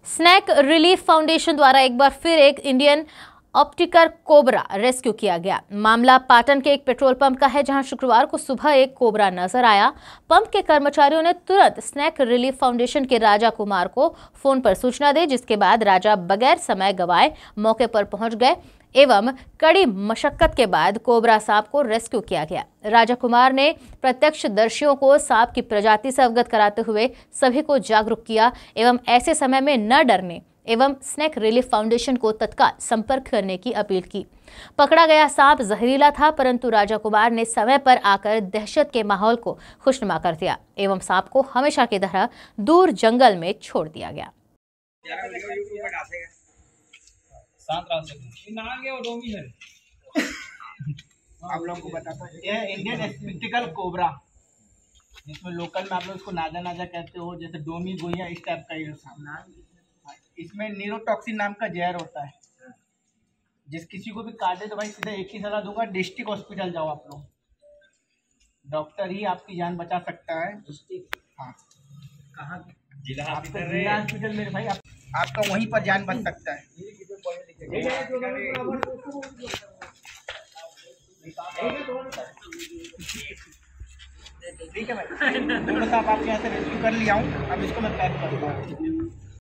Snack relief foundation द्वारा एक बार फिर एक इंडियन ऑप्टिकर कोबरा रेस्क्यू किया गया। मामला पाटन के एक पेट्रोल पंप का है, जहां शुक्रवार को सुबह एक कोबरा नजर आया। पंप के कर्मचारियों ने तुरंत स्नैक रिलीफ फाउंडेशन के राजा कुमार को फोन पर सूचना दी, जिसके बाद राजा बगैर समय गवाए मौके पर पहुंच गए एवं कड़ी मशक्कत के बाद कोबरा सांप को रेस्क्यू किया गया। राजा कुमार ने प्रत्यक्षदर्शियों को सांप की प्रजाति से अवगत कराते हुए सभी को जागरूक किया एवं ऐसे समय में न डरने एवं स्नैक रिलीफ फाउंडेशन को तत्काल संपर्क करने की अपील की। पकड़ा गया सांप जहरीला था, परंतु राजा कुमार ने समय पर आकर दहशत के माहौल को खुशनुमा कर दिया एवं सांप को हमेशा की तरह दूर जंगल में छोड़ दिया गया। आप लोगों को बताता हूँ, यह इंडियन ऑप्टिकल कोबरा, जिसमें लोकल में आप लोग इसको नाजा नाजा कहते हो, जैसे डोमी गोइया इस टाइप का ये सामना। इसमें न्यूरोटॉक्सिन नाम का जहर होता है। जिस किसी को भी काटे तो भाई सीधा एक ही सलाह दूंगा, डिस्ट्रिक्ट हॉस्पिटल जाओ आप लोग। डॉक्टर ही आपकी जान बचा सकता है। हाँ, कहाँ? जिला हॉस्पिटल मेरे भाई, आपका वहीं पर जान बच सकता है। ठीक है भाई, दोनों साहब आपके यहाँ से रेस्क्यू कर लिया हूँ। अब इसको मैं पैक करूँगा।